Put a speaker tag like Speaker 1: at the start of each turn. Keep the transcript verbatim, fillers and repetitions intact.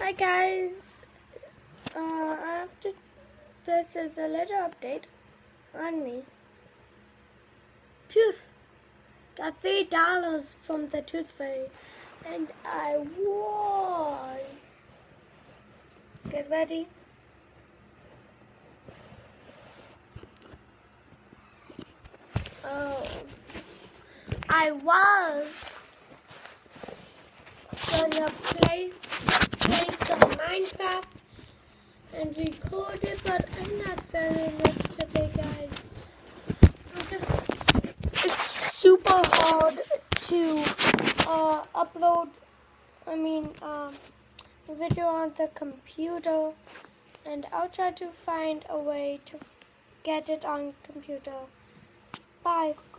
Speaker 1: Hi guys, uh, after this is a little update on me. Tooth, got three dollars from the Tooth Fairy, and I was, get ready, oh, I was gonna play, play some Minecraft and record it, but I'm not feeling it today, guys. I'm just, it's super hard to uh, upload, I mean, um, a video on the computer, and I'll try to find a way to get it on computer. Bye.